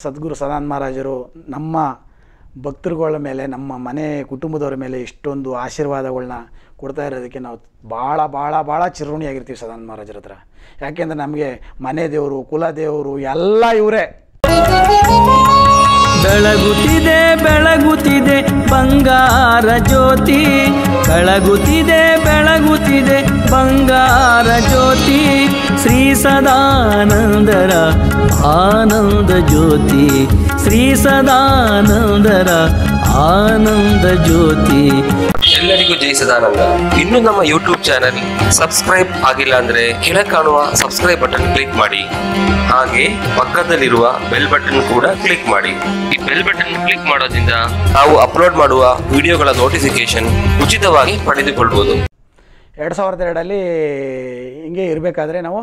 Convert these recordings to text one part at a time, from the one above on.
ಸದ್ಗುರು ಸದಾನಂದ ಮಹಾರಾಜರು ನಮ್ಮ ಭಕ್ತರುಗಳ ಮೇಲೆ, ನಮ್ಮ ಮನೆ ಕುಟುಂಬದವ್ರ ಮೇಲೆ ಇಷ್ಟೊಂದು ಆಶೀರ್ವಾದಗಳನ್ನ ಕೊಡ್ತಾ ಇರೋದಕ್ಕೆ ನಾವು ಭಾಳ ಭಾಳ ಭಾಳ ಚಿರಋಣಿಯಾಗಿರ್ತೀವಿ ಸದಾನಂದ ಮಹಾರಾಜರ ಹತ್ರ. ಯಾಕೆಂದರೆ ನಮಗೆ ಮನೆ ದೇವರು, ಕುಲ ದೇವರು ಎಲ್ಲ ಇವರೇ. ಬೆಳಗುತ್ತಿದೆ ಬೆಳಗುತ್ತಿದೆ ಬಂಗಾರ ಜ್ಯೋತಿ, ಬೆಳಗುತ್ತಿದೆ ಬೆಳಗುತ್ತಿದೆ ಬಂಗಾರ ಜ್ಯೋತಿ, ಶ್ರೀ ಸದಾನಂದರ ಆನಂದ ಜ್ಯೋತಿ, ಶ್ರೀ ಸದಾನಂದರ ಆನಂದ ಜ್ಯೋತಿ. ಎಲ್ಲರಿಗೂ ಜೈ ಸದಾನಂದ. ಇನ್ನು ನಮ್ಮ ಯೂಟ್ಯೂಬ್ ಚಾನೆಲ್ ಸಬ್ಸ್ಕ್ರೈಬ್ ಆಗಿಲ್ಲ ಅಂದ್ರೆ ಕೆಳಗೆ ಕಾಣುವ ಸಬ್ಸ್ಕ್ರೈಬ್ ಬಟನ್ ಕ್ಲಿಕ್ ಮಾಡಿ, ಹಾಗೆ ಪಕ್ಕದಲ್ಲಿರುವ ಬೆಲ್ ಬಟನ್ ಕೂಡ ಕ್ಲಿಕ್ ಮಾಡಿ. ಈ ಬೆಲ್ ಬಟನ್ ಕ್ಲಿಕ್ ಮಾಡೋದ್ರಿಂದ ನಾವು ಅಪ್ಲೋಡ್ ಮಾಡುವ ವಿಡಿಯೋಗಳ ನೋಟಿಫಿಕೇಶನ್ ಉಚಿತವಾಗಿ ಪಡೆದುಕೊಳ್ಳಬಹುದು. 2002 ಹಿಂಗೆ ಇರಬೇಕಾದ್ರೆ ನಾವು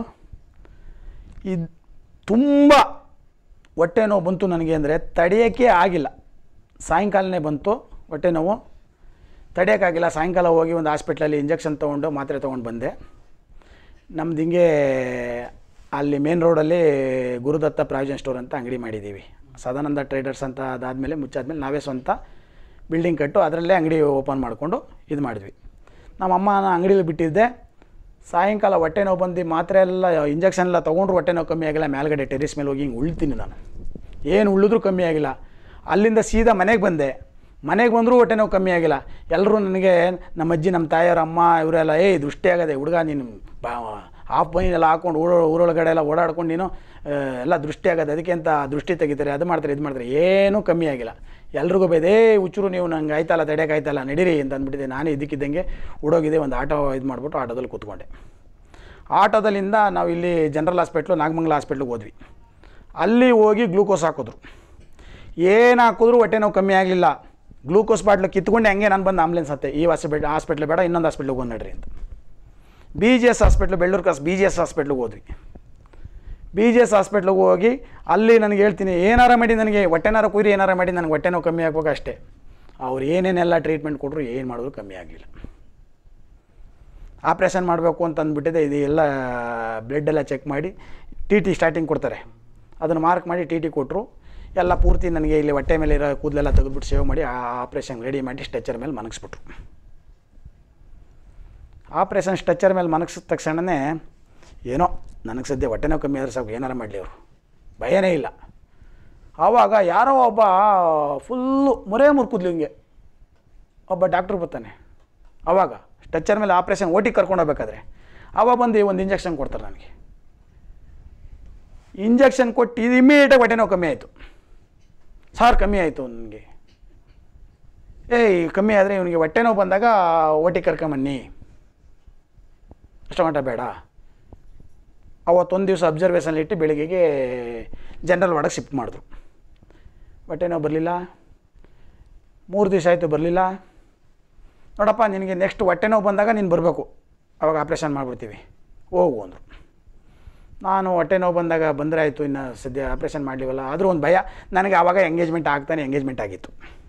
ತುಂಬ ಹೊಟ್ಟೆ ನೋವು ಬಂತು ನನಗೆ. ಅಂದರೆ ತಡೆಯೋಕ್ಕೆ ಆಗಿಲ್ಲ. ಸಾಯಂಕಾಲನೇ ಬಂತು ಹೊಟ್ಟೆ ನೋವು, ತಡೆಯೋಕ್ಕಾಗಿಲ್ಲ. ಸಾಯಂಕಾಲ ಹೋಗಿ ಒಂದು ಹಾಸ್ಪಿಟ್ಲಲ್ಲಿ ಇಂಜೆಕ್ಷನ್ ತೊಗೊಂಡು ಮಾತ್ರೆ ತೊಗೊಂಡು ಬಂದೆ. ನಮ್ದು ಹಿಂಗೆ ಅಲ್ಲಿ ಮೇನ್ ರೋಡಲ್ಲಿ ಗುರುದತ್ತ ಪ್ರಾವಿಷನ್ ಸ್ಟೋರ್ ಅಂತ ಅಂಗಡಿ ಮಾಡಿದ್ದೀವಿ. ಸದಾನಂದ ಟ್ರೇಡರ್ಸ್ ಅಂತ ಅದಾದಮೇಲೆ ಮುಚ್ಚಾದ್ಮೇಲೆ ನಾವೇ ಸ್ವಂತ ಬಿಲ್ಡಿಂಗ್ ಕಟ್ಟು ಅದರಲ್ಲೇ ಅಂಗಡಿ ಓಪನ್ ಮಾಡಿಕೊಂಡು ಇದು ಮಾಡಿದ್ವಿ. ನಮ್ಮ ಅಮ್ಮನ ಅಂಗಡಿಲಿ ಬಿಟ್ಟಿದ್ದೆ. ಸಾಯಂಕಾಲ ಹೊಟ್ಟೆ ನೋವು ಬಂದು ಮಾತ್ರೆ ಎಲ್ಲ ಇಂಜೆಕ್ಷನ್ ಎಲ್ಲ ತೊಗೊಂಡ್ರು ಹೊಟ್ಟೆ ನೋವು ಕಮ್ಮಿ ಆಗಿಲ್ಲ. ಮೇಲ್ಗಡೆ ಟೆರಿಸ್ ಮೇಲೆ ಹೋಗಿ ಹಿಂಗೆ ಉಳ್ತೀನಿ ನಾನು, ಏನು ಉಳಿದ್ರೂ ಕಮ್ಮಿ ಆಗಿಲ್ಲ. ಅಲ್ಲಿಂದ ಸೀದಾ ಮನೆಗೆ ಬಂದೆ. ಮನೆಗೆ ಬಂದರೂ ಹೊಟ್ಟೆ ನೋವು ಕಮ್ಮಿ ಆಗಿಲ್ಲ. ಎಲ್ಲರೂ ನನಗೆ ನಮ್ಮ ಅಜ್ಜಿ, ನಮ್ಮ ತಾಯಿಯವ್ರ ಅಮ್ಮ ಇವರೆಲ್ಲ ದೃಷ್ಟಿ ಆಗದೆ ಹುಡುಗ, ನೀನು ಹಾಫ್ ಬೈನೆಲ್ಲ ಹಾಕ್ಕೊಂಡು ಊರೊಳಗಡೆ ಎಲ್ಲ ಓಡಾಡ್ಕೊಂಡು ನೀನು ಎಲ್ಲ ದೃಷ್ಟಿ ಆಗೋದು, ಅದಕ್ಕೆ ಅಂತ ದೃಷ್ಟಿ ತೆಗಿತಾರೆ, ಅದು ಮಾಡ್ತಾರೆ, ಇದು ಮಾಡ್ತಾರೆ. ಏನೂ ಕಮ್ಮಿ ಆಗಿಲ್ಲ. ಎಲ್ರಿಗೂ ಬೈದೆ, ಹುಚ್ಚರು ನೀವು, ನಂಗೆ ಆಯ್ತಲ್ಲ, ತಡೆಯೋಕೆ ಆಯ್ತಲ್ಲ, ನಡೀರಿ ಅಂತ ಅಂದ್ಬಿಟ್ಟಿದ್ದೆ. ನಾನೇ ಇದಕ್ಕಿದ್ದಂಗೆ ಹುಡೋಗಿದೆ. ಒಂದು ಆಟೋ ಇದು ಮಾಡಿಬಿಟ್ಟು ಆಟೋದಲ್ಲಿ ಕೂತ್ಕೊಂಡೆ. ಆಟೋದಲ್ಲಿಂದ ನಾವು ಇಲ್ಲಿ ಜನರಲ್ ಹಾಸ್ಪಿಟ್ಲು, ನಾಗಮಂಗಲ ಹಾಸ್ಪಿಟ್ಲಿಗೆ ಹೋದ್ವಿ. ಅಲ್ಲಿ ಹೋಗಿ ಗ್ಲೂಕೋಸ್ ಹಾಕಿದ್ರು. ಏನು ಹಾಕಿದ್ರು ಹೊಟ್ಟೆ ನೋವು ಕಮ್ಮಿ ಆಗಲಿಲ್ಲ. ಗ್ಲೂಕೋಸ್ ಬಾಟ್ಲು ಕಿತ್ಕೊಂಡೆ ಹಂಗೆ ನಾನು ಬಂದು ಆಂಬುಲೆನ್ಸ್ ಹತ್ತೆ, ಈ ಹಾಸ್ಪಿಟ್ಲ್ ಬೇಡ, ಇನ್ನೊಂದು ಹಾಸ್ಪಿಟ್ಲಿಗೆ ಹೋಗಿ ನಡ್ರಿ ಅಂತ. BGS hospital, Bellur cross BGS ಹಾಸ್ಪಿಟ್ಲಿಗೆ ಹೋದ್ವಿ. BGS ಹಾಸ್ಪಿಟ್ಲಿಗೆ ಹೋಗಿ ಅಲ್ಲಿ ನನಗೆ ಹೇಳ್ತೀನಿ, ಏನಾರ ಮಾಡಿ ನನಗೆ ಹೊಟ್ಟೆನಾರ ಕುಯ್ರಿ, ಏನಾರ ಮಾಡಿ ನನಗೆ ಹೊಟ್ಟೆ ನೋವು ಕಮ್ಮಿ ಆಗ್ಬೇಕು ಅಷ್ಟೇ. ಅವ್ರು ಏನೇನೆಲ್ಲ ಟ್ರೀಟ್ಮೆಂಟ್ ಕೊಟ್ಟರು ಏನು ಮಾಡಿದ್ರು ಕಮ್ಮಿ ಆಗಲಿಲ್ಲ. ಆಪ್ರೇಷನ್ ಮಾಡಬೇಕು ಅಂತ ಅಂದ್ಬಿಟ್ಟಿದೆ. ಇದು ಎಲ್ಲ ಬ್ಲಡ್ಡೆಲ್ಲ ಚೆಕ್ ಮಾಡಿ TT ಸ್ಟಾರ್ಟಿಂಗ್ ಕೊಡ್ತಾರೆ, ಅದನ್ನು ಮಾರ್ಕ್ ಮಾಡಿ TT ಕೊಟ್ಟರು. ಎಲ್ಲ ಪೂರ್ತಿ ನನಗೆ ಇಲ್ಲಿ ಹೊಟ್ಟೆ ಮೇಲೆ ಇರೋ ಕೂದಲೆಲ್ಲ ತೆಗೆದುಬಿಟ್ಟು ಸೇವ್ ಮಾಡಿ ಆಪ್ರೇಷನ್ ರೆಡಿ ಮಾಡಿ ಸ್ಟ್ರೆಚರ್ ಮೇಲೆ ಮನಗಿಸ್ಬಿಟ್ರು. ಆಪ್ರೇಷನ್ ಸ್ಟ್ರೆಚರ್ ಮೇಲೆ ಮನಗಿಸಿದ ತಕ್ಷಣವೇ ಏನೋ ನನಗೆ ಸದ್ಯ ಹೊಟ್ಟೆ ನೋವು ಕಮ್ಮಿ ಆದರೆ ಸಾಕು, ಏನಾರು ಮಾಡಲಿ, ಅವರು ಭಯನೇ ಇಲ್ಲ. ಆವಾಗ ಯಾರೋ ಒಬ್ಬ ಫುಲ್ಲು ಮುರ್ಕುದ್ಲು ಹಿಂಗೆ ಒಬ್ಬ ಡಾಕ್ಟ್ರು ಬರ್ತಾನೆ. ಆವಾಗ ಸ್ಟ್ರೆಚರ್ ಮೇಲೆ ಆಪ್ರೇಷನ್ OT ಕರ್ಕೊಂಡು ಹೋಗ್ಬೇಕಾದ್ರೆ ಆವಾಗ ಬಂದು ಒಂದು ಇಂಜೆಕ್ಷನ್ ಕೊಡ್ತಾರೆ ನನಗೆ. ಇಂಜೆಕ್ಷನ್ ಕೊಟ್ಟು ಇದು ಇಮ್ಮಿಡಿಯೇಟಾಗಿ ಹೊಟ್ಟೆ ನೋವು ಕಮ್ಮಿ ಆಯಿತು. ಸಾರ್ ಕಮ್ಮಿ ಆಯಿತು ನನಗೆ. ಕಮ್ಮಿ ಆದರೆ ಇವನಿಗೆ ಹೊಟ್ಟೆ ನೋವು ಬಂದಾಗ OT ಕರ್ಕೊಂಬನ್ನಿ, ಅಷ್ಟು ಗಂಟೆ ಬೇಡ. ಅವತ್ತೊಂದು ದಿವಸ ಅಬ್ಸರ್ವೇಷನಲ್ಲಿ ಇಟ್ಟು ಬೆಳಿಗ್ಗೆಗೆ ಜನರಲ್ ವಾರ್ಡಿಗೆ ಶಿಫ್ಟ್ ಮಾಡಿದ್ರು. ಹೊಟ್ಟೆ ನೋವು ಬರಲಿಲ್ಲ. 3 ದಿವಸ ಆಯಿತು, ಬರಲಿಲ್ಲ. ನೋಡಪ್ಪ, ನಿನಗೆ ನೆಕ್ಸ್ಟ್ ಹೊಟ್ಟೆ ನೋವು ಬಂದಾಗ ನೀನು ಬರಬೇಕು, ಅವಾಗ ಆಪ್ರೇಷನ್ ಮಾಡಿಬಿಡ್ತೀವಿ, ಹೋಗು ಅಂದರು. ನಾನು ಹೊಟ್ಟೆ ನೋವು ಬಂದಾಗ ಬಂದರೆ ಆಯಿತು, ಇನ್ನು ಸದ್ಯ ಆಪ್ರೇಷನ್ ಮಾಡಲಿವಲ್ಲ. ಆದರೂ ಒಂದು ಭಯ ನನಗೆ. ಆವಾಗ ಎಂಗೇಜ್ಮೆಂಟ್ ಎಂಗೇಜ್ಮೆಂಟ್ ಆಗಿತ್ತು.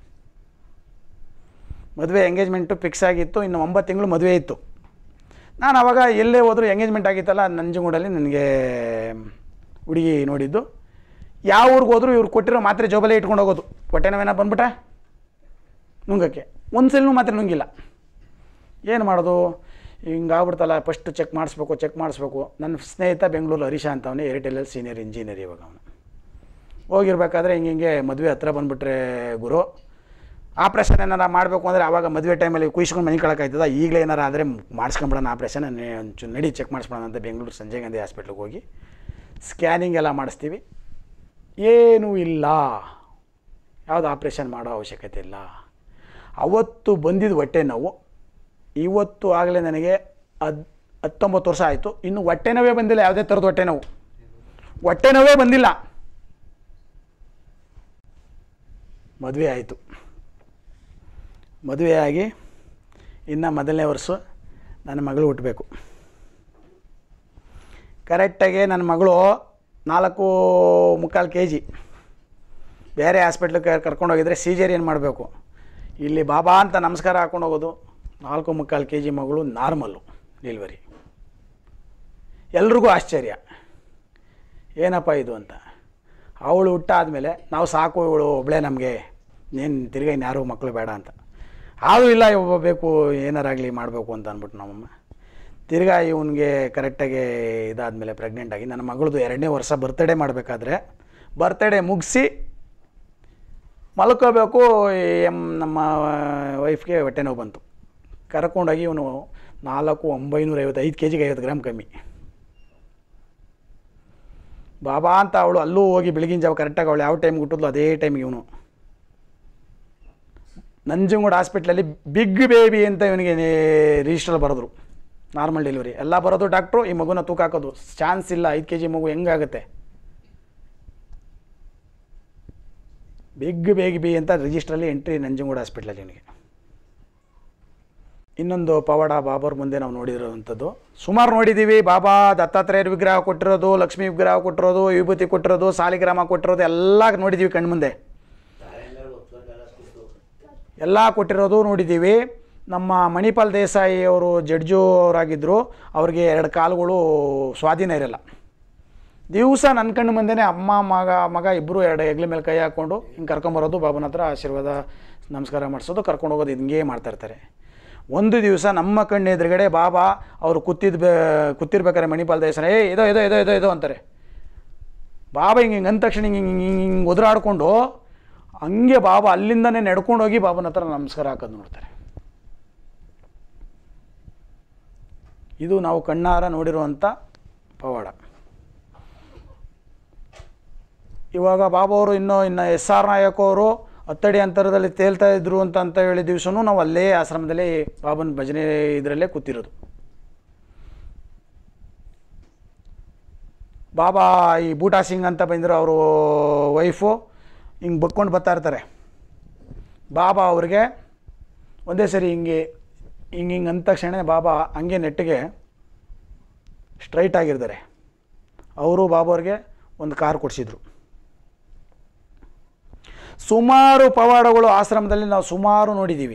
ಮದುವೆ ಎಂಗೇಜ್ಮೆಂಟು ಫಿಕ್ಸ್ ಆಗಿತ್ತು. ಇನ್ನು 9 ತಿಂಗಳು ಮದುವೆ ಇತ್ತು. ನಾನು ಆವಾಗ ಎಲ್ಲೇ ಹೋದರೂ ಎಂಗೇಜ್ಮೆಂಟ್ ಆಗಿತ್ತಲ್ಲ, ನಂಜನಗೂಡಲ್ಲಿ ನನಗೆ ಹುಡುಗಿ ನೋಡಿದ್ದು. ಯಾವ ಊರಿಗೆ ಹೋದರೂ ಇವ್ರು ಕೊಟ್ಟಿರೋ ಮಾತ್ರೆ ಜೋಬಲ್ಲೇ ಇಟ್ಕೊಂಡು ಹೋಗೋದು. ಹೊಟ್ಟೆ ನೋವೇನ ಬಂದ್ಬಿಟ್ಟ ನುಂಗಕ್ಕೆ, ಒಂದು ಸಲನೂ ಮಾತ್ರೆ ನುಂಗಿಲ್ಲ. ಏನು ಮಾಡೋದು, ಹಿಂಗಾಗ್ಬಿಡ್ತಲ್ಲ. ಫಸ್ಟ್ ಚೆಕ್ ಮಾಡಿಸ್ಬೇಕು. ನನ್ನ ಸ್ನೇಹಿತ ಬೆಂಗಳೂರು ಹರೀಶ ಅಂತ, ಅವನೇ ಏರ್ಟೆಲಲ್ಲಿ ಸೀನಿಯರ್ ಇಂಜಿನಿಯರ್. ಇವಾಗ ಅವನು ಹೋಗಿರ್ಬೇಕಾದ್ರೆ ಹಿಂಗೆ ಮದುವೆ ಹತ್ರ ಬಂದುಬಿಟ್ರೆ ಗುರು, ಆಪ್ರೇಷನ್ ಏನಾರು ಮಾಡಬೇಕು ಅಂದರೆ ಆವಾಗ ಮದುವೆ ಟೈಮಲ್ಲಿ ಕುಯ್ಸ್ಕೊಂಡು ಮನೆ ಕಳಕಾಯ್ತದ. ಈಗಲೇ ಏನಾರು ಆದರೆ ಮಾಡಿಸ್ಕೊಂಬಿಡೋಣ ಆಪ್ರೇಷನ್, ಒಂಚೂರು ನಡಿ ಚೆಕ್ ಮಾಡಿಸ್ಬಿಡೋಣ ಅಂತ ಬೆಂಗಳೂರು ಸಂಜಯ್ ಗಾಂಧಿ ಹಾಸ್ಪಿಟ್ಲಿಗೆ ಹೋಗಿ ಸ್ಕ್ಯಾನಿಂಗ್ ಎಲ್ಲ ಮಾಡಿಸ್ತೀವಿ. ಏನೂ ಇಲ್ಲ, ಯಾವುದು ಆಪ್ರೇಷನ್ ಮಾಡೋ ಅವಶ್ಯಕತೆ ಇಲ್ಲ. ಅವತ್ತು ಬಂದಿದ್ದು ಹೊಟ್ಟೆ ನೋವು. ಇವತ್ತು ಆಗಲೇ ನನಗೆ 19 ವರ್ಷ ಆಯಿತು, ಇನ್ನು ಹೊಟ್ಟೆ ನೋವೇ ಬಂದಿಲ್ಲ. ಯಾವುದೇ ಥರದ ಹೊಟ್ಟೆ ನೋವೇ ಬಂದಿಲ್ಲ. ಮದುವೆ ಆಯಿತು. ಮದುವೆಯಾಗಿ ಇನ್ನು ಮೊದಲನೇ ವರ್ಷ ನನ್ನ ಮಗಳು ಹುಟ್ಟಬೇಕು. ಕರೆಕ್ಟಾಗಿ ನನ್ನ ಮಗಳು 4.25 kg. ಬೇರೆ ಹಾಸ್ಪಿಟ್ಲಿಗೆ ಕರ್ಕೊಂಡೋಗಿದ್ರೆ ಸಿಜೇರಿಯನ್ ಮಾಡಬೇಕು. ಇಲ್ಲಿ ಬಾಬಾ ಅಂತ ನಮಸ್ಕಾರ ಹಾಕ್ಕೊಂಡು ಹೋಗೋದು. 4.25 kg ಮಗಳು ನಾರ್ಮಲ್ಲು ಡೆಲಿವರಿ. ಎಲ್ರಿಗೂ ಆಶ್ಚರ್ಯ, ಏನಪ್ಪ ಇದು ಅಂತ. ಅವಳು ಹುಟ್ಟಾದಮೇಲೆ ನಾವು ಸಾಕು, ಇವಳು ಒಬ್ಬಳೇ ನಮಗೆ, ಏನು ತಿರ್ಗಿ ಇನ್ಯಾರು ಮಕ್ಕಳು ಬೇಡ ಅಂತ. ಆದರೂ ಇಲ್ಲ, ಒಬ್ಬ ಬೇಕು, ಏನಾರಾಗಲಿ ಮಾಡಬೇಕು ಅಂತ ಅಂದ್ಬಿಟ್ಟು ನಮ್ಮಮ್ಮ ತಿರ್ಗಾ ಇವನಿಗೆ ಕರೆಕ್ಟಾಗಿ ಇದಾದಮೇಲೆ ಪ್ರೆಗ್ನೆಂಟಾಗಿ ನನ್ನ ಮಗಳದು 2ನೇ ವರ್ಷ ಬರ್ತ್ಡೇ ಮಾಡಬೇಕಾದ್ರೆ ಬರ್ತ್ಡೇ ಮುಗಿಸಿ ಮಲ್ಕೋಬೇಕು, ನಮ್ಮ ವೈಫ್ಗೆ ಹೊಟ್ಟೆ ನೋವು ಬಂತು. ಕರ್ಕೊಂಡೋಗಿ ಇವನು 4,955 kg 50 ಗ್ರಾಮ್ ಕಮ್ಮಿ. ಬಾಬಾ ಅಂತ ಅವಳು ಅಲ್ಲೂ ಹೋಗಿ ಬೆಳಗಿನ ಜಾವ ಕರೆಕ್ಟಾಗಿ ಅವಳು ಯಾವ ಟೈಮ್ಗೆ ಹುಟ್ಟಿದ್ಲು ಅದೇ ಟೈಮಿಗೆ ಇವನು ನಂಜನಗೂಡು ಹಾಸ್ಪಿಟ್ಲಲ್ಲಿ ಬಿಗ್ ಬೇಬಿ ಅಂತ ಇವನಿಗೆ ರಿಜಿಸ್ಟ್ರಲ್ಲಿ ಬರೆದ್ರು. ನಾರ್ಮಲ್ ಡೆಲಿವರಿ ಎಲ್ಲ ಬರೋದು ಡಾಕ್ಟ್ರು, ಈ ಮಗುನ ತೂಕ ಹಾಕೋದು ಚಾನ್ಸ್ ಇಲ್ಲ, 5 kg ಮಗು ಹೆಂಗಾಗುತ್ತೆ. ಬಿಗ್ ಬೇಬಿ ಅಂತ ರಿಜಿಸ್ಟ್ರಲ್ಲಿ ಎಂಟ್ರಿ ನಂಜನಗೂಡು ಹಾಸ್ಪಿಟ್ಲಲ್ಲಿ ಇವನಿಗೆ. ಇನ್ನೊಂದು ಪವಾಡ ಬಾಬಾರ ಮುಂದೆ ನಾವು ನೋಡಿರೋವಂಥದ್ದು ಸುಮಾರು ನೋಡಿದ್ದೀವಿ. ಬಾಬಾ ದತ್ತಾತ್ರೇಯರ ವಿಗ್ರಹ ಕೊಟ್ಟಿರೋದು, ಲಕ್ಷ್ಮೀ ವಿಗ್ರಹ ಕೊಟ್ಟಿರೋದು, ವಿಭೂತಿ ಕೊಟ್ಟಿರೋದು, ಸಾಲಿಗ್ರಾಮ ಕೊಟ್ಟಿರೋದು ಎಲ್ಲ ನೋಡಿದ್ದೀವಿ ಕಣ್ಮುಂದೆ, ಎಲ್ಲ ಕೊಟ್ಟಿರೋದು ನೋಡಿದ್ದೀವಿ. ನಮ್ಮ ಮಣಿಪಾಲ್ ದೇಸಾಯಿ ಅವರು ಜಡ್ಜು ಅವರಾಗಿದ್ದರು, ಅವ್ರಿಗೆ 2 ಕಾಲುಗಳು ಸ್ವಾಧೀನ ಇರಲ್ಲ. ದಿವಸ ನನ್ನ ಕಣ್ಣು ಮುಂದೆನೇ ಅಮ್ಮ ಮಗ ಇಬ್ಬರು 2 ಹೆಗ್ಲ ಮೇಲೆ ಕೈ ಹಾಕ್ಕೊಂಡು ಹಿಂಗೆ ಕರ್ಕೊಂಬರೋದು, ಬಾಬನ ಹತ್ರ ಆಶೀರ್ವಾದ ನಮಸ್ಕಾರ ಮಾಡಿಸೋದು, ಕರ್ಕೊಂಡು ಹೋಗೋದು, ಹಿಂಗೇ ಮಾಡ್ತಾಯಿರ್ತಾರೆ. ಒಂದು ದಿವಸ ನಮ್ಮ ಕಣ್ಣು ಎದುರುಗಡೆ ಬಾಬಾ ಅವರು ಕೂತಿರ್ಬೇಕಾರೆ ಮಣಿಪಾಲ್ ದೇಸಾಯಿ ಇದೋ ಇದೋ ಇದೋ ಇದೋ ಇದೋ ಅಂತಾರೆ. ಬಾಬಾ ಹಿಂಗೆ ಅಂದ ತಕ್ಷಣ ಹಿಂಗೆ ಒದರಾಡ್ಕೊಂಡು ಹಂಗೆ ಬಾಬಾ ಅಲ್ಲಿಂದನೇ ನಡ್ಕೊಂಡು ಹೋಗಿ ಬಾಬನ ಹತ್ರ ನಮಸ್ಕಾರ ಹಾಕೋದು ನೋಡ್ತಾರೆ. ಇದು ನಾವು ಕಣ್ಣಾರ ನೋಡಿರುವಂಥ ಪವಾಡ. ಇವಾಗ ಬಾಬಾ ಅವರು ಇನ್ನು SR ನಾಯಕ್ ಅವರು 10 ಅಡಿ ಅಂತರದಲ್ಲಿ ತೇಲ್ತಾ ಇದ್ರು ಅಂತ ಹೇಳಿ ದಿವಸನೂ ನಾವು ಅಲ್ಲೇ ಆಶ್ರಮದಲ್ಲಿ ಬಾಬನ ಭಜನೆ ಇದರಲ್ಲೇ ಕೂತಿರೋದು. ಬಾಬಾ ಈ ಬೂಟಾ ಸಿಂಗ್ ಅಂತ ಬಂದರು, ಅವರು ವೈಫು ಹಿಂಗೆ ಬಕ್ಕೊಂಡು ಬರ್ತಾ ಇರ್ತಾರೆ. ಬಾಬಾ ಅವ್ರಿಗೆ ಒಂದೇ ಸರಿ ಹಿಂಗೆ ಅಂದ ತಕ್ಷಣ ಬಾಬಾ ಹಂಗೆ ನೆಟ್ಟಿಗೆ ಸ್ಟ್ರೈಟ್ ಆಗಿರ್ತಾರೆ. ಅವರು ಬಾಬಾ ಅವ್ರಿಗೆ ಒಂದು ಕಾರ್ ಕೊಡಿಸಿದ್ರು. ಸುಮಾರು ಪವಾಡಗಳು ಆಶ್ರಮದಲ್ಲಿ ನಾವು ಸುಮಾರು ನೋಡಿದ್ದೀವಿ.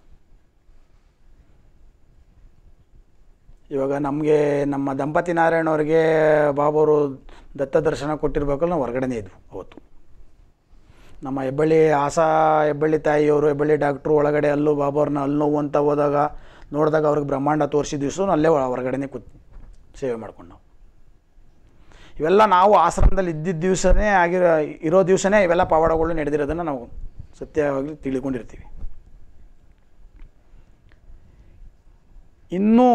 ಇವಾಗ ನಮಗೆ ನಮ್ಮ ದಂಪತಿ ನಾರಾಯಣ ಅವ್ರಿಗೆ ಬಾಬಾವರು ದತ್ತ ದರ್ಶನ ಕೊಟ್ಟಿರ್ಬೇಕಲ್ಲ, ನಾವು ಹೊರಗಡೆನೇ ಇದ್ವು ಅವತ್ತು. ನಮ್ಮ ಹೆಬ್ಬಳ್ಳಿ ತಾಯಿಯವರು, ಹೆಬ್ಬಳ್ಳಿ ಡಾಕ್ಟ್ರು ಒಳಗಡೆ ಅಲ್ಲೂ ಬಾಬಾವ್ರನ್ನ ಅಲ್ಲಿ ನೋವು ಅಂತ ಹೋದಾಗ ನೋಡಿದಾಗ ಅವ್ರಿಗೆ ಬ್ರಹ್ಮಾಂಡ ತೋರಿಸಿದ ದಿವಸ ಅಲ್ಲೇ ಹೊರಗಡೆನೇ ಸೇವೆ ಮಾಡ್ಕೊಂಡು ನಾವು ಇವೆಲ್ಲ ನಾವು ಆಶ್ರಮದಲ್ಲಿ ಇದ್ದಿದ್ದ ದಿವಸನೇ ಇರೋ ದಿವಸನೇ ಇವೆಲ್ಲ ಪವಾಡಗಳು ನಡೆದಿರೋದನ್ನು ನಾವು ಸತ್ಯವಾಗಿ ತಿಳ್ಕೊಂಡಿರ್ತೀವಿ. ಇನ್ನೂ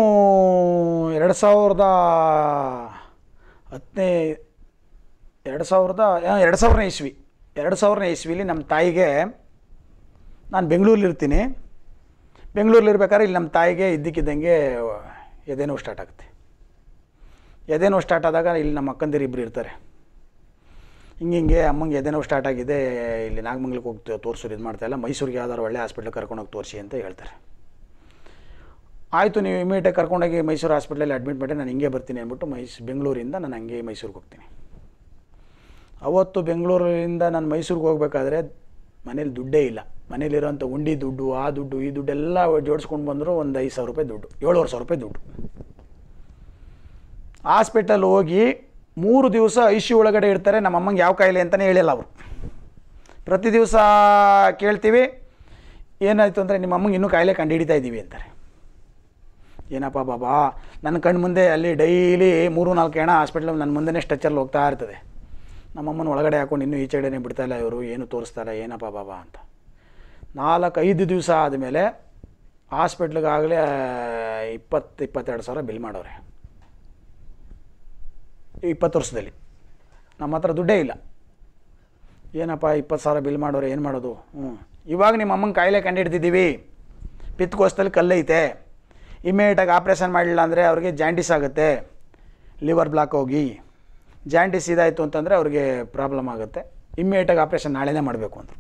2000ನೇ ಇಸ್ವಿಲಿ ನಮ್ಮ ತಾಯಿಗೆ, ನಾನು ಬೆಂಗಳೂರಲ್ಲಿರ್ತೀನಿ, ಬೆಂಗಳೂರಲ್ಲಿರ್ಬೇಕಾದ್ರೆ ಇಲ್ಲಿ ನಮ್ಮ ತಾಯಿಗೆ ಇದ್ದಕ್ಕಿದ್ದಂಗೆ ಎದೆನೋವು ಸ್ಟಾರ್ಟ್ ಆಗುತ್ತೆ. ಎದೆನೋವು ಸ್ಟಾರ್ಟ್ ಆದಾಗ ಇಲ್ಲಿ ನಮ್ಮ ಅಕ್ಕಂದಿರು ಇಬ್ಬರು ಇರ್ತಾರೆ. ಹಿಂಗೆ ಅಮ್ಮಂಗೆ ಎದೆನೋವು ಸ್ಟಾರ್ಟ್ ಆಗಿದೆ, ಇಲ್ಲಿ ನಾಗಮಂಗಲಕ್ಕೆ ಹೋಗಿ ತೋರಿಸೋರು ಇದು ಮಾಡ್ತಾಯಿಲ್ಲ, ಮೈಸೂರಿಗೆ ಯಾವ್ದಾದ್ರು ಒಳ್ಳೆ ಹಾಸ್ಪಿಟ್ಲಿಗೆ ಕರ್ಕೊಂಡೋಗಿ ತೋರಿಸಿ ಅಂತ ಹೇಳ್ತಾರೆ. ಆಯಿತು, ನೀವು ಇಮಿಡಿಯೇಟಾಗಿ ಕರ್ಕೊಂಡೋಗಿ ಮೈಸೂರು ಹಾಸ್ಪಿಟ್ಲಲ್ಲಿ ಅಡ್ಮಿಟ್ ಮಾಡಿ ನಾನು ಹಿಂಗೆ ಬರ್ತೀನಿ ಅಂದ್ಬಿಟ್ಟು ಬೆಂಗಳೂರಿಂದ ನಾನು ಹಂಗೆ ಮೈಸೂರಿಗೆ ಹೋಗ್ತೀನಿ. ಅವತ್ತು ಬೆಂಗಳೂರಿಂದ ನಾನು ಮೈಸೂರಿಗೆ ಹೋಗ್ಬೇಕಾದ್ರೆ ಮನೇಲಿ ದುಡ್ಡೇ ಇಲ್ಲ. ಮನೇಲಿರೋಂಥ ಉಂಡಿ ದುಡ್ಡು, ಆ ದುಡ್ಡು, ಈ ದುಡ್ಡೆಲ್ಲ ಜೋಡಿಸ್ಕೊಂಡು ಬಂದರು ಒಂದು 5,000 ರೂಪಾಯಿ ದುಡ್ಡು, 7,500 ರೂಪಾಯಿ ದುಡ್ಡು. ಹಾಸ್ಪಿಟಲ್ ಹೋಗಿ 3 ದಿವಸ ICU ಒಳಗಡೆ ಇರ್ತಾರೆ. ನಮ್ಮ ಅಮ್ಮಂಗೆ ಯಾವ ಕಾಯಿಲೆ ಅಂತಲೇ ಹೇಳಿಲ್ಲ ಅವರು. ಪ್ರತಿ ದಿವಸ ಕೇಳ್ತೀವಿ, ಏನಾಯಿತು ಅಂದರೆ ನಿಮ್ಮ ಅಮ್ಮಂಗೆ ಇನ್ನೂ ಕಾಯಿಲೆ ಕಂಡುಹಿಡಿತಾ ಇದ್ದೀವಿ ಅಂತಾರೆ. ಏನಪ್ಪ ಬಾಬಾ, ನನ್ನ ಕಣ್ಣು ಮುಂದೆ ಅಲ್ಲಿ ಡೈಲಿ 3-4 ಹೆಣ ಹಾಸ್ಪಿಟ್ಲ್ ನನ್ನ ಮುಂದೆನೇ ಸ್ಟ್ರೆಚರ್ಲ್ಲಿ ಹೋಗ್ತಾ ಇರ್ತದೆ. ನಮ್ಮಮ್ಮನ ಒಳಗಡೆ ಹಾಕೊಂಡು ಇನ್ನೂ ಈಚೆಗಡೆನೇ ಬಿಡ್ತಾಯಿಲ್ಲ ಇವರು, ಏನು ತೋರಿಸ್ತಾಯಿಲ್ಲ, ಏನಪ್ಪ ಬಾಬಾ ಅಂತ. 4-5 ದಿವಸ ಆದಮೇಲೆ ಹಾಸ್ಪಿಟ್ಲಿಗಾಗಲೇ 20-22 ಸಾವಿರ ಬಿಲ್ ಮಾಡೋರೆ. 20 ವರ್ಷದಲ್ಲಿ ನಮ್ಮ ಹತ್ರ ದುಡ್ಡೇ ಇಲ್ಲ. ಏನಪ್ಪ 20 ಸಾವಿರ ಬಿಲ್ ಮಾಡೋರು, ಏನು ಮಾಡೋದು? ಇವಾಗ ನಿಮ್ಮ ಅಮ್ಮಂಗೆ ಕಾಯಿಲೆ ಕಂಡುಹಿಡ್ದಿದ್ದೀವಿ, ಪಿತ್ತಕೋಶದಲ್ಲಿ ಕಲ್ಲೈತೆ, ಇಮಿಡಿಯೇಟಾಗಿ ಆಪ್ರೇಷನ್ ಮಾಡಲಿಲ್ಲ ಅಂದರೆ ಅವ್ರಿಗೆ ಜಾಂಡೀಸ್ ಆಗುತ್ತೆ, ಲಿವರ್ ಬ್ಲಾಕ್ ಹೋಗಿ ಜಾಂಡೀಸ್ ಇದಾಯಿತು ಅಂತಂದರೆ ಅವ್ರಿಗೆ ಪ್ರಾಬ್ಲಮ್ ಆಗುತ್ತೆ, ಇಮ್ಮಿಡಿಯೇಟಾಗಿ ಆಪ್ರೇಷನ್ ನಾಳೆನೇ ಮಾಡಬೇಕು ಅಂದರು.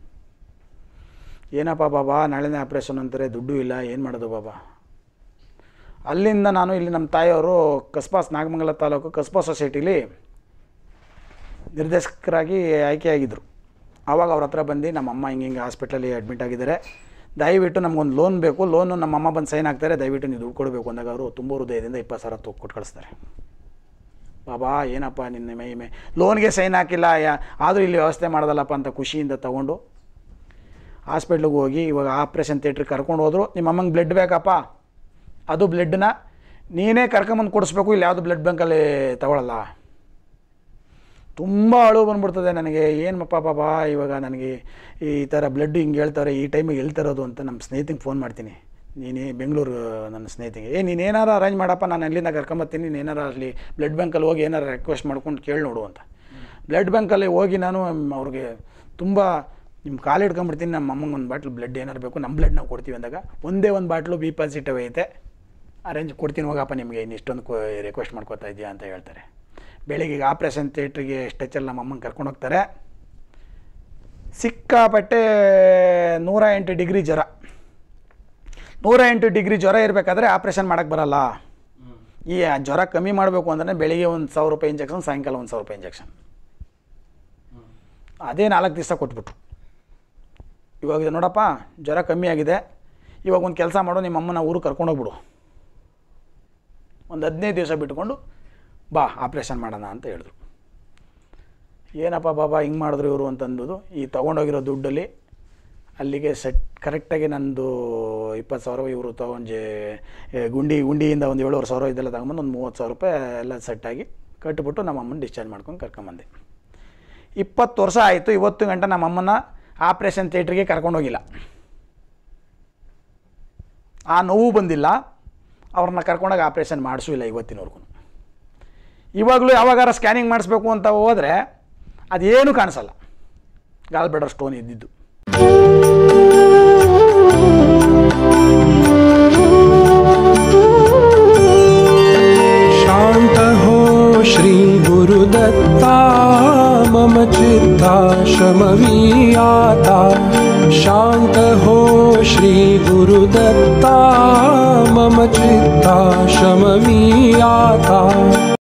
ಏನಪ್ಪ ಬಾಬಾ ನಾಳೆನೇ ಆಪ್ರೇಷನ್ ಅಂತಾರೆ, ದುಡ್ಡು ಇಲ್ಲ, ಏನು ಮಾಡೋದು ಬಾಬಾ? ಅಲ್ಲಿಂದ ನಾನು ಇಲ್ಲಿ ನಮ್ಮ ತಾಯಿಯವರು ಕಸ್ಬಾ, ನಾಗಮಂಗಲ ತಾಲೂಕು ಕಸ್ಬಾ ಸೊಸೈಟಿಲಿ ನಿರ್ದೇಶಕರಾಗಿ ಆಯ್ಕೆಯಾಗಿದ್ದರು. ಆವಾಗ ಅವ್ರ ಹತ್ರ ಬಂದು ನಮ್ಮಮ್ಮ ಹಿಂಗೆ ಹಾಸ್ಪಿಟ್ಲಲ್ಲಿ ಅಡ್ಮಿಟ್ ಆಗಿದ್ದಾರೆ, ದಯವಿಟ್ಟು ನಮಗೊಂದು ಲೋನ್ ಬೇಕು, ಲೋನು ನಮ್ಮಮ್ಮ ಬಂದು ಸೈನ್ ಹಾಕ್ತಾರೆ, ದಯವಿಟ್ಟು ನೀವು ದುಡ್ಡು ಕೊಡಬೇಕು ಅಂದಾಗ ಅವರು ತುಂಬ ಹೃದಯದಿಂದ 20 ಸಾವಿರ ಕೊಟ್ಟು ಕಳಿಸ್ತಾರೆ. ಬಾಬಾ ಏನಪ್ಪ ನಿನ್ನ ಮೈ ಲೋನ್ಗೆ ಸೈನ್ ಹಾಕಿಲ್ಲ ಆದರೂ ಇಲ್ಲಿ ವ್ಯವಸ್ಥೆ ಮಾಡೋದಲ್ಲಪ್ಪ ಅಂತ ಖುಷಿಯಿಂದ ತೊಗೊಂಡು ಹಾಸ್ಪಿಟ್ಲಿಗೆ ಹೋಗಿ ಇವಾಗ ಆಪ್ರೇಷನ್ ಥಿಯೇಟ್ರಿಗೆ ಕರ್ಕೊಂಡು ಹೋದರು. ನಿಮ್ಮ ಅಮ್ಮಂಗೆ ಬ್ಲಡ್ ಬೇಕಪ್ಪ, ಅದು ಬ್ಲಡ್ನ ನೀನೇ ಕರ್ಕೊಂಬಂದು ಕೊಡಿಸ್ಬೇಕು, ಇಲ್ಲಿ ಯಾವುದು ಬ್ಲಡ್ ಬ್ಯಾಂಕಲ್ಲಿ ತಗೊಳ್ಳಲ್ಲ. ತುಂಬ ಅಳು ಬಂದ್ಬಿಡ್ತದೆ ನನಗೆ. ಏನಪ್ಪ ಬಾಬಾ ಇವಾಗ ನನಗೆ ಈ ಥರ ಬ್ಲಡ್ ಹಿಂಗೆ ಹೇಳ್ತಾರೆ, ಈ ಟೈಮಿಗೆ ಹೇಳ್ತಾರೋದು ಅಂತ ನಮ್ಮ ಸ್ನೇಹಿತಿಗೆ ಫೋನ್ ಮಾಡ್ತೀನಿ. ನೀನೇ ಬೆಂಗಳೂರು ನನ್ನ ಸ್ನೇಹಿತಿಗೆ ನೀನೇನಾರು ಅರೇಂಜ್ ಮಾಡಪ್ಪ, ನಾನು ಅಲ್ಲಿಂದ ಕರ್ಕೊಂಬರ್ತೀನಿ, ನೀನೇನಾರು ಅಲ್ಲಿ ಬ್ಲಡ್ ಬ್ಯಾಂಕಲ್ಲಿ ಹೋಗಿ ಏನಾರು ರಿಕ್ವೆಸ್ಟ್ ಮಾಡ್ಕೊಂಡು ಕೇಳಿ ನೋಡು ಅಂತ. ಬ್ಲಡ್ ಬ್ಯಾಂಕಲ್ಲಿ ಹೋಗಿ ನಾನು ಅವ್ರಿಗೆ ತುಂಬ ನಿಮ್ಮ ಕಾಲು ಹಿಡ್ಕೊಂಬಿಡ್ತೀನಿ, ನಮ್ಮ ಅಮ್ಮಂಗೆ ಒಂದು ಬಾಟ್ಲು ಬ್ಲಡ್ ಏನಾರು ಬೇಕು, ನಮ್ಮ ಬ್ಲಡ್ ನಾವು ಕೊಡ್ತೀವಿ ಅಂದಾಗ ಒಂದೇ ಒಂದು ಬಾಟ್ಲು ಬಿ ಪಾಸಿಟಿವ್ ಐತೆ, ಅರೇಂಜ್ ಕೊಡ್ತೀನಿ ಹೋಗಪ್ಪ ನಿಮಗೆ, ಇನ್ನು ಇಷ್ಟೊಂದು ರಿಕ್ವೆಸ್ಟ್ ಮಾಡ್ಕೋತಾ ಇದೆಯಾ ಅಂತ ಹೇಳ್ತಾರೆ. ಬೆಳಿಗ್ಗೆ ಆಪ್ರೇಷನ್ ಥಿಯೇಟ್ರಿಗೆ ಸ್ಟ್ರೆಚಲ್ಲಿ ನಮ್ಮ ಅಮ್ಮಂಗೆ ಕರ್ಕೊಂಡು ಹೋಗ್ತಾರೆ. ಸಿಕ್ಕಾಪಟ್ಟೆ 108 ಡಿಗ್ರಿ ಜ್ವರ. 108 ಡಿಗ್ರಿ ಜ್ವರ ಇರಬೇಕಾದ್ರೆ ಆಪ್ರೇಷನ್ ಮಾಡೋಕ್ಕೆ ಬರಲ್ಲ. ಈ ಜ್ವರ ಕಮ್ಮಿ ಮಾಡಬೇಕು ಅಂದರೆ ಬೆಳಿಗ್ಗೆ 1,000 ರೂಪಾಯಿ ಇಂಜೆಕ್ಷನ್, ಸಾಯಂಕಾಲ 1,000 ರೂಪಾಯಿ ಇಂಜೆಕ್ಷನ್. ಅದೇ 4 ದಿವಸ ಕೊಟ್ಬಿಟ್ರು. ಇವಾಗ ನೋಡಪ್ಪ ಜ್ವರ ಕಮ್ಮಿ ಆಗಿದೆ, ಇವಾಗ ಒಂದು ಕೆಲಸ ಮಾಡು, ನಿಮ್ಮ ಅಮ್ಮನ ಊರಿಗೆ ಕರ್ಕೊಂಡೋಗ್ಬಿಡು, ಒಂದು 15 ದಿವಸ ಬಿಟ್ಕೊಂಡು ಬಾ ಆಪ್ರೇಷನ್ ಮಾಡೋಣ ಅಂತ ಹೇಳಿದ್ರು. ಏನಪ್ಪ ಬಾಬಾ ಹಿಂಗೆ ಮಾಡಿದ್ರು ಇವರು ಅಂತಂದು ಈ ತೊಗೊಂಡೋಗಿರೋ ದುಡ್ಡಲ್ಲಿ ಅಲ್ಲಿಗೆ ಸೆಟ್ ಕರೆಕ್ಟಾಗಿ ನಂದು 20,000 ಇವರು ತೊಗೊಂಡು ಗುಂಡಿಯಿಂದ ಒಂದು 7,500 ಇದೆಲ್ಲ ತಗೊಂಬಂದು ಒಂದು 30,000 ರೂಪಾಯಿ ಎಲ್ಲ ಸೆಟ್ಟಾಗಿ ಕಟ್ಟಿಬಿಟ್ಟು ನಮ್ಮ ಅಮ್ಮನ ಡಿಸ್ಚಾರ್ಜ್ ಮಾಡ್ಕೊಂಡು ಕರ್ಕೊಂಬಂದೆ. 20 ವರ್ಷ ಆಯಿತು, ಇವತ್ತು ಗಂಟೆ ನಮ್ಮ ಅಮ್ಮನ ಆಪ್ರೇಷನ್ ಥಿಯೇಟ್ರಿಗೆ ಕರ್ಕೊಂಡೋಗಿಲ್ಲ. ಆ ನೋವು ಬಂದಿಲ್ಲ, ಅವ್ರನ್ನ ಕರ್ಕೊಂಡೋಗಿ ಆಪ್ರೇಷನ್ ಮಾಡಿಸಿಲ್ಲ ಇವತ್ತಿನವರೆಗೂ. ಇವಾಗಲೂ ಯಾವಾಗಾರ ಸ್ಕ್ಯಾನಿಂಗ್ ಮಾಡಿಸ್ಬೇಕು ಅಂತ ಹೋದರೆ ಅದೇನು ಕಾಣಿಸಲ್ಲ, ಗಾಲ್ ಬ್ಲಾಡರ್ ಸ್ಟೋನ್ ಇದ್ದಿದ್ದು. शांत हो श्री गुरुदत्ता मम चित्ता शमवीयाता। शांत हो श्री गुरुदत्ता मम चित्ता शमवीयाता।